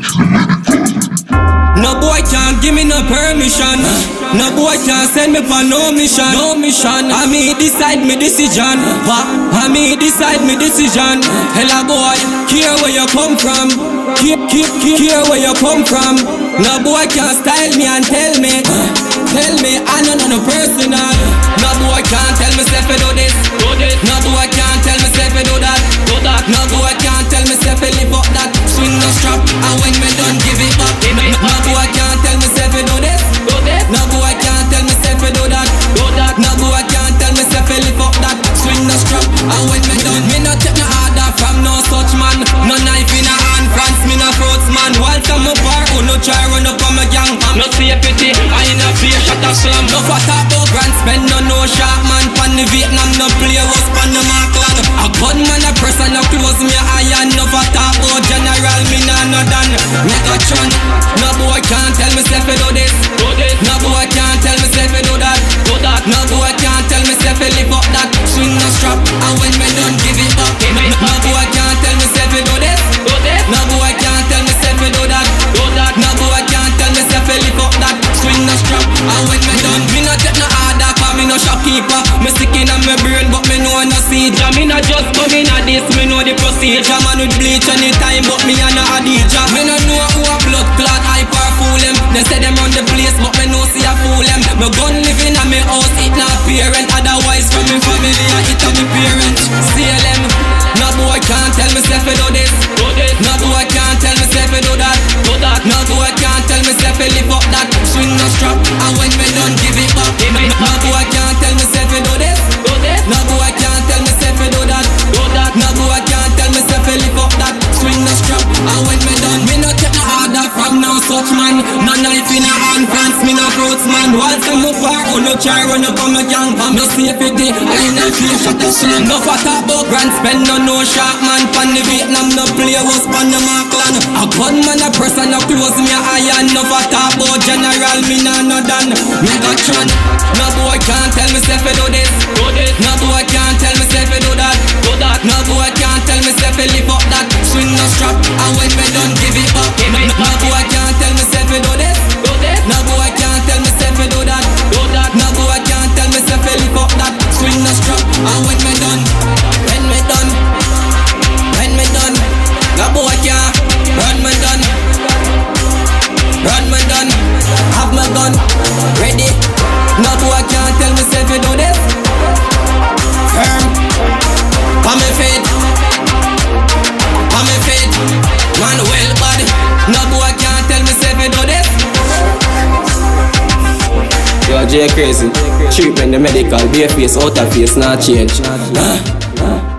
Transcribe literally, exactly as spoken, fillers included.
No boy can't give me no permission. No boy can't send me for no mission. No mission. I me decide me decision. I me decide me decision. Hella boy, care where you come from. Keep, keep, keep, care where you come from. No boy can't style me and tell me. Tell me I know no personal. No boy can't tell me self I do this. No boy can't tell me self I do that. No boy can't tell me self I live up that. Swing no strap and when me done give it back. No boy can't tell me self I do this. No boy can't tell me self I do that. No boy can't tell me self I live up that. Swing no strap and when me done. Me not take no order from no such man. No knife in a hand, France me no fruits man. Whilst I'm a bar, who no try run up on my gang. I'm not safety, I ain't a fear shot a slam. No fat about grand spend no no sharp man. Pan the Vietnam no play was pan the Markland. A gunman a press and a close me iron. No fat about general me nah no done. Megatron, no boy can't tell me self I do this. No boy can't tell me self I do that. No boy can't tell me self I live up that. Swing no strap and when me done give it back. No boy can't tell me self I do this. No boy can't tell me self I do that. No boy can't tell me self I live up that. Swing no strap and when me done. Me no take no order 'cause me no shopkeeper. Me sick in a me brain but me know no seizure. Me no just come in a this, me know the procedure. Man with bleach anytime but me a no Adija. Me no know who a blood clot hyper fool them. They say them run the place but me know see a fool them. Me gun living at me house it not parent. Otherwise from me family I it a me parents. See them. No boy can't tell me self I do this. No boy can't tell me self I do that. No boy can't tell me self I live up that. Swing no strap and when me done give it back. No boy can't tell me self I do this. No boy can't tell me self I do that. No boy can't tell me self I live up that. Swing no strap and when me done. Me no take no order from no such man. No knife in a hand, France me no fruits man. Whilst I'm up bar, who no try run up on my gang. I'm no safety, I ain't no fear shot a slam. No fat about grand spend no no sharp man. Pan the Vietnam no play was pan the Markland. A gunman a press and a close me a iron. No fat about general me nah no done. Megatron, no boy can't tell me self I do this. No boy can't tell me self I do that. No boy can't tell me self I live up that. Swing no strap and when me done give it back. No boy can't tell me self I do this. No boy can't tell me self I do that. No boy can't tell me self I live up that. Swing no strap and when me done. When me done. When me done. No boy can't run me done. Run me done. Have my gun ready. No boy can't tell me self I do this. Firm. On me feet. On me feet. Man well body. No boy can't tell me self I do this. Yo J Crazy. Treatment the medical. Bare face, outer face, not change. Huh? Huh?